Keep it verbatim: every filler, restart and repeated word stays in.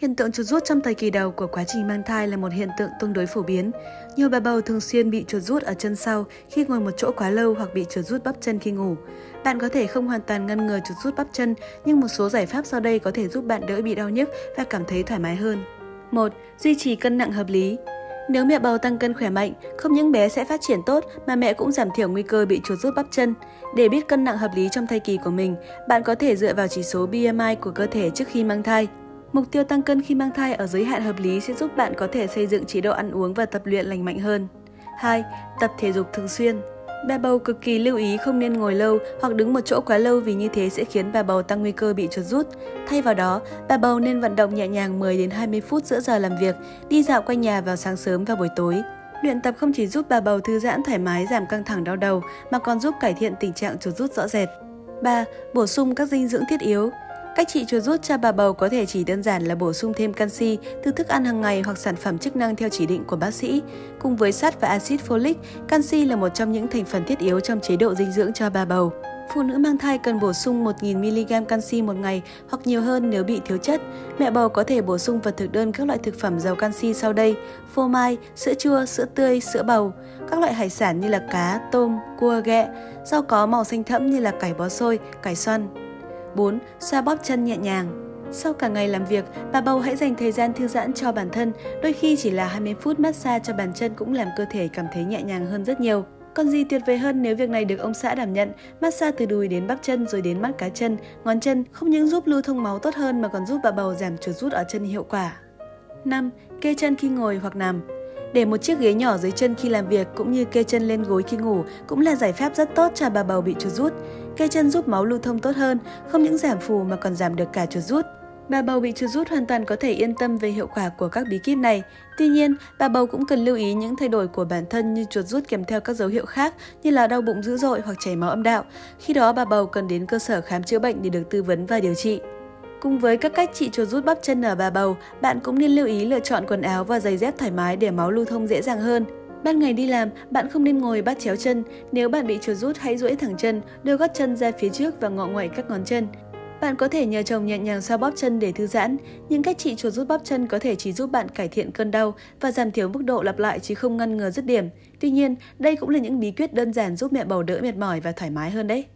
Hiện tượng chuột rút trong thời kỳ đầu của quá trình mang thai là một hiện tượng tương đối phổ biến. Nhiều bà bầu thường xuyên bị chuột rút ở chân sau khi ngồi một chỗ quá lâu hoặc bị chuột rút bắp chân khi ngủ. Bạn có thể không hoàn toàn ngăn ngừa chuột rút bắp chân, nhưng một số giải pháp sau đây có thể giúp bạn đỡ bị đau nhức và cảm thấy thoải mái hơn. một. Duy trì cân nặng hợp lý. Nếu mẹ bầu tăng cân khỏe mạnh, không những bé sẽ phát triển tốt mà mẹ cũng giảm thiểu nguy cơ bị chuột rút bắp chân. Để biết cân nặng hợp lý trong thai kỳ của mình, bạn có thể dựa vào chỉ số B M I của cơ thể trước khi mang thai. Mục tiêu tăng cân khi mang thai ở giới hạn hợp lý sẽ giúp bạn có thể xây dựng chế độ ăn uống và tập luyện lành mạnh hơn. hai. Tập thể dục thường xuyên. Bà bầu cực kỳ lưu ý không nên ngồi lâu hoặc đứng một chỗ quá lâu vì như thế sẽ khiến bà bầu tăng nguy cơ bị chuột rút. Thay vào đó, bà bầu nên vận động nhẹ nhàng mười đến hai mươi phút giữa giờ làm việc, đi dạo quanh nhà vào sáng sớm và buổi tối. Luyện tập không chỉ giúp bà bầu thư giãn thoải mái, giảm căng thẳng đau đầu mà còn giúp cải thiện tình trạng chuột rút rõ rệt. ba. Bổ sung các dinh dưỡng thiết yếu. Cách trị chuột rút cho bà bầu có thể chỉ đơn giản là bổ sung thêm canxi từ thức ăn hàng ngày hoặc sản phẩm chức năng theo chỉ định của bác sĩ. Cùng với sắt và axit folic, canxi là một trong những thành phần thiết yếu trong chế độ dinh dưỡng cho bà bầu. Phụ nữ mang thai cần bổ sung một nghìn mi li gam canxi một ngày hoặc nhiều hơn nếu bị thiếu chất. Mẹ bầu có thể bổ sung vào thực đơn các loại thực phẩm giàu canxi sau đây: phô mai, sữa chua, sữa tươi, sữa bầu, các loại hải sản như là cá, tôm, cua, ghẹ, rau có màu xanh thẫm như là cải bó xôi, cải xoăn. bốn. Xoa bóp chân nhẹ nhàng. Sau cả ngày làm việc, bà bầu hãy dành thời gian thư giãn cho bản thân, đôi khi chỉ là hai mươi phút massage cho bàn chân cũng làm cơ thể cảm thấy nhẹ nhàng hơn rất nhiều. Còn gì tuyệt vời hơn nếu việc này được ông xã đảm nhận, massage từ đùi đến bắp chân rồi đến mắt cá chân, ngón chân không những giúp lưu thông máu tốt hơn mà còn giúp bà bầu giảm chuột rút ở chân hiệu quả. năm. Kê chân khi ngồi hoặc nằm. Để một chiếc ghế nhỏ dưới chân khi làm việc cũng như kê chân lên gối khi ngủ cũng là giải pháp rất tốt cho bà bầu bị chuột rút. Kê chân giúp máu lưu thông tốt hơn, không những giảm phù mà còn giảm được cả chuột rút. Bà bầu bị chuột rút hoàn toàn có thể yên tâm về hiệu quả của các bí kíp này. Tuy nhiên, bà bầu cũng cần lưu ý những thay đổi của bản thân như chuột rút kèm theo các dấu hiệu khác như là đau bụng dữ dội hoặc chảy máu âm đạo. Khi đó bà bầu cần đến cơ sở khám chữa bệnh để được tư vấn và điều trị. Cùng với các cách trị chuột rút bắp chân ở bà bầu, bạn cũng nên lưu ý lựa chọn quần áo và giày dép thoải mái để máu lưu thông dễ dàng hơn. Ban ngày đi làm, bạn không nên ngồi bắt chéo chân. Nếu bạn bị chuột rút, hãy duỗi thẳng chân, đưa gót chân ra phía trước và ngọ nguậy các ngón chân. Bạn có thể nhờ chồng nhẹ nhàng xoa bóp chân để thư giãn. Những cách trị chuột rút bắp chân có thể chỉ giúp bạn cải thiện cơn đau và giảm thiểu mức độ lặp lại chứ không ngăn ngừa dứt điểm. Tuy nhiên, đây cũng là những bí quyết đơn giản giúp mẹ bầu đỡ mệt mỏi và thoải mái hơn đấy.